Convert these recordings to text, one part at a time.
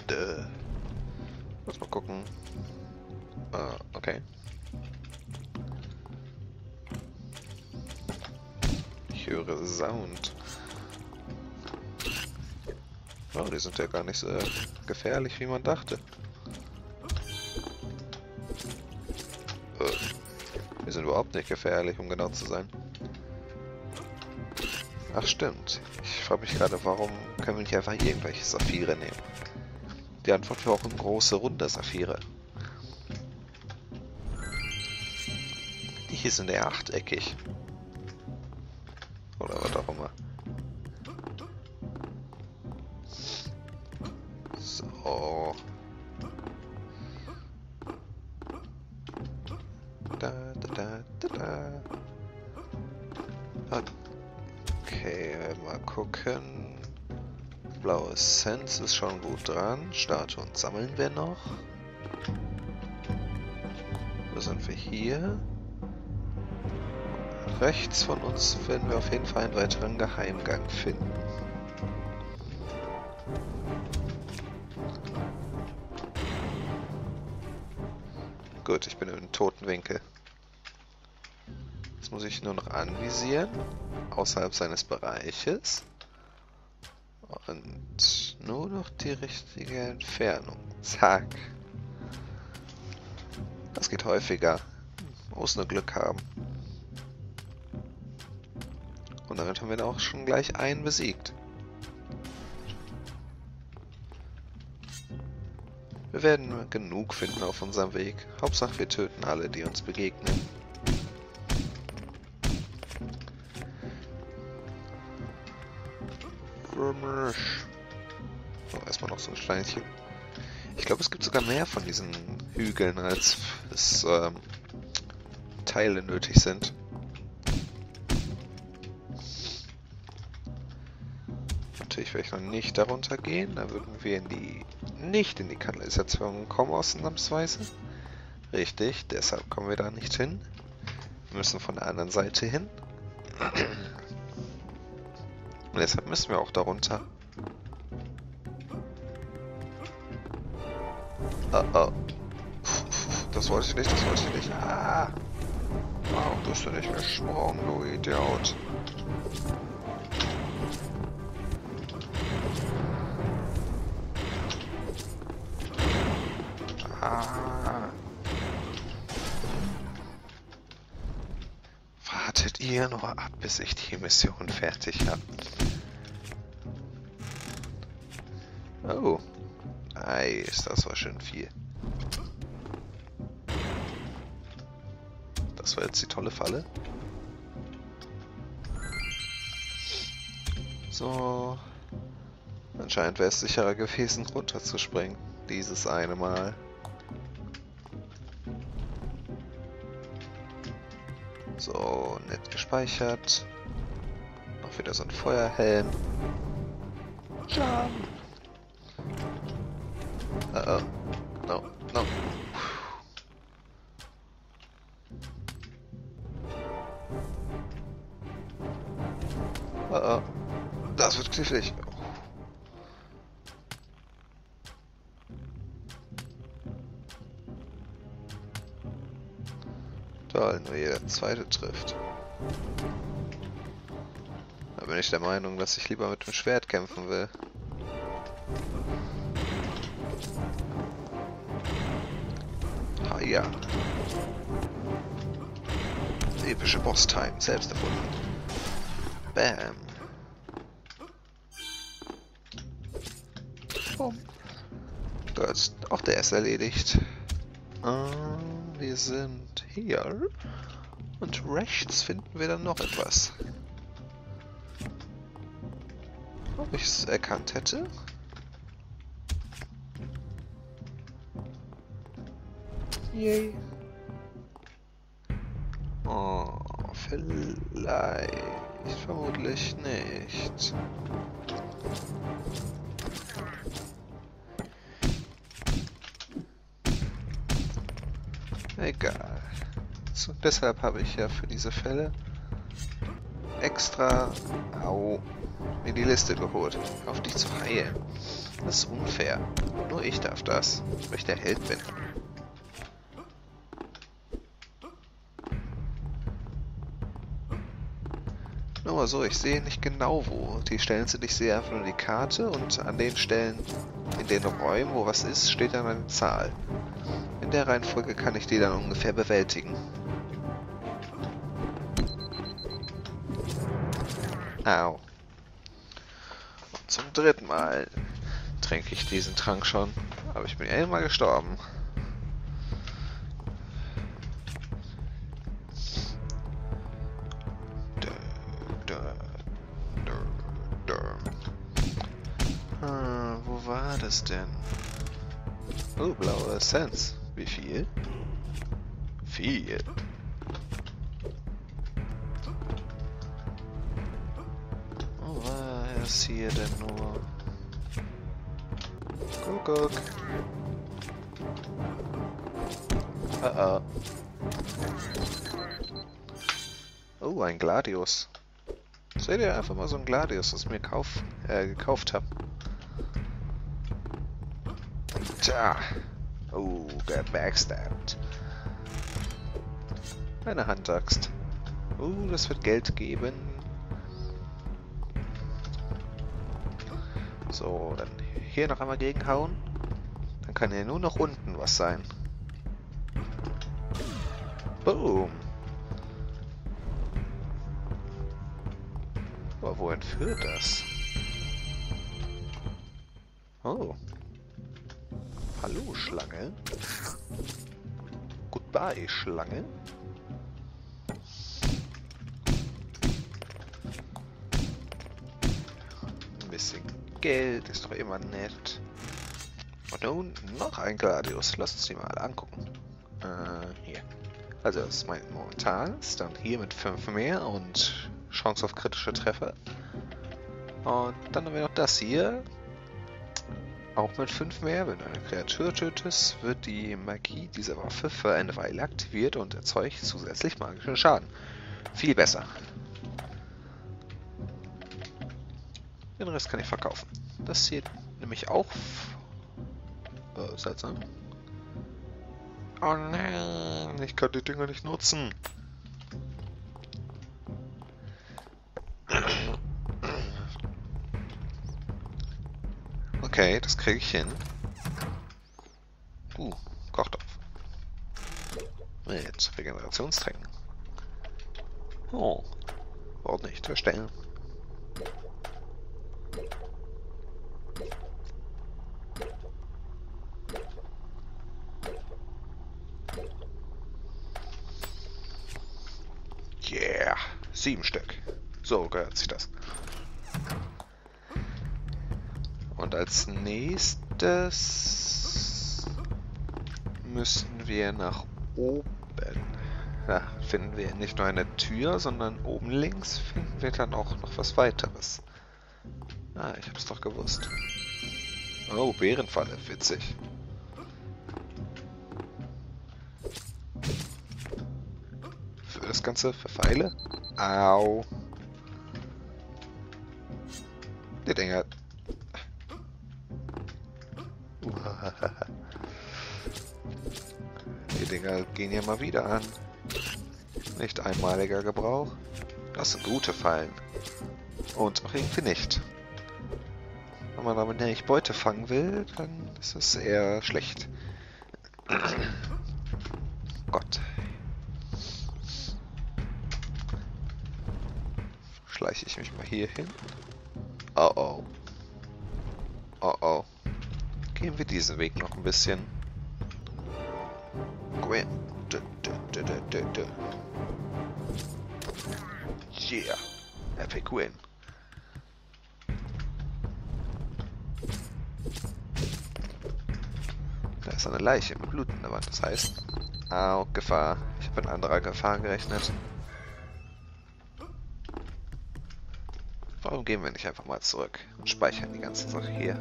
Lass mal gucken. Okay. Ich höre Sound. Oh, die sind ja gar nicht so gefährlich, wie man dachte. Die sind überhaupt nicht gefährlich, um genau zu sein. Ach stimmt. Ich frage mich gerade, warum können wir nicht einfach irgendwelche Saphire nehmen? Die Antwort wäre auch eine große, runde Saphire. Die hier sind eher achteckig. Oder was auch immer. So. Okay, mal gucken. Blaue Essenz ist schon gut dran. Statuen sammeln wir noch. Wo sind wir hier? Rechts von uns werden wir auf jeden Fall einen weiteren Geheimgang finden. Gut, ich bin im toten Winkel. Jetzt muss ich nur noch anvisieren, außerhalb seines Bereiches. Und nur noch die richtige Entfernung. Zack. Das geht häufiger. Muss nur Glück haben. Und damit haben wir auch schon gleich einen besiegt. Wir werden genug finden auf unserem Weg. Hauptsache wir töten alle, die uns begegnen. So, erstmal noch so ein Steinchen. Ich glaube, es gibt sogar mehr von diesen Hügeln, als es Teile nötig sind. Natürlich werde ich noch nicht darunter gehen. Da würden wir nicht in die Kanalisation kommen, ausnahmsweise. Richtig, deshalb kommen wir da nicht hin. Wir müssen von der anderen Seite hin. Und deshalb müssen wir auch darunter. Oh. Das wollte ich nicht, das wollte ich nicht. Ah! Warum tust du nicht gesprungen, du Idiot? Ah! Wartet ihr nur ab, bis ich die Mission fertig habe. Oh. Nice, das war schön viel. Das war jetzt die tolle Falle. So. Anscheinend wäre es sicherer gewesen, runterzuspringen. Dieses eine Mal. So, nett gespeichert. Noch wieder so ein Feuerhelm. Jump! Oh. No. Oh. Das wird knifflig. Toll, nur jeder zweite trifft. Da bin ich der Meinung, dass ich lieber mit dem Schwert kämpfen will. Ah ja. Epische Boss-Time, selbst erfunden. Bam. Boom. Gut, auch der ist erledigt. Wir sind hier. Und rechts finden wir dann noch etwas. Ob ich es erkannt hätte? Yay. Oh, vielleicht. Vermutlich nicht. Egal. So, deshalb habe ich ja für diese Fälle extra mir die Liste geholt, auf dich zu heilen. Das ist unfair. Nur ich darf das, weil ich der Held bin. Nur mal so, ich sehe nicht genau wo. Die Stellen sind, ich sehe einfach nur die Karte und an den Stellen, in den Räumen, wo was ist, steht dann eine Zahl. In der Reihenfolge kann ich die dann ungefähr bewältigen. Au. Und zum dritten Mal trinke ich diesen Trank schon. Aber ich bin ja immer gestorben. Wo war das denn? Oh, blaue Essenz. Wie viel? Viel. Oh, was ist hier denn nur? Guck. Oh. Oh, ein Gladius. Seht ihr, einfach mal so ein Gladius, das ich mir gekauft habe. Tja. Oh, gebackstabbt. Eine Handaxt. Das wird Geld geben. So, dann hier noch einmal gegenhauen. Dann kann hier nur noch unten was sein. Boom. Aber wohin führt das? Oh. Hallo, Schlange. Goodbye, Schlange. Ein bisschen Geld ist doch immer nett. Und nun noch ein Gladius. Lass uns die mal angucken. Hier. Also, das ist mein momentanes. Dann hier mit 5 mehr und Chance auf kritische Treffer. Und dann haben wir noch das hier. Auch mit 5 mehr. Wenn du eine Kreatur tötest, wird die Magie dieser Waffe für eine Weile aktiviert und erzeugt zusätzlich magischen Schaden. Viel besser. Den Rest kann ich verkaufen. Das hier nämlich auch... seltsam. Oh nein, ich kann die Dinger nicht nutzen. Okay, das kriege ich hin. Kochtopf. Mit Regenerationstränken. Oh. Warum nicht erstellen? Yeah. 7 Stück. So gehört sich das. Und als nächstes müssen wir nach oben. Da finden wir nicht nur eine Tür, sondern oben links finden wir dann auch noch was weiteres. Ah, ich hab's doch gewusst. Oh, Bärenfalle, witzig. Für das Ganze, für Pfeile? Au. Die Dinger. Die Dinger gehen ja mal wieder an. Nicht einmaliger Gebrauch. Das sind gute Fallen. Und auch irgendwie nicht. Wenn man damit nicht Beute fangen will, dann ist es eher schlecht. Gott. Schleiche ich mich mal hier hin. Oh oh. Oh oh. Gehen wir diesen Weg noch ein bisschen. Gwen. Yeah. Epic win. Da ist eine Leiche mit Blut in der Wand. Das heißt... Au, Gefahr. Ich habe in anderer Gefahr gerechnet. Warum gehen wir nicht einfach mal zurück und speichern die ganze Sache hier?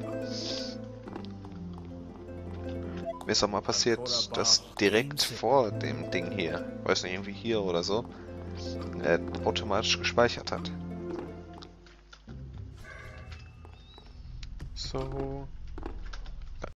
Mir ist auch mal passiert, dass direkt vor dem Ding hier, weiß nicht, irgendwie hier oder so, automatisch gespeichert hat. So,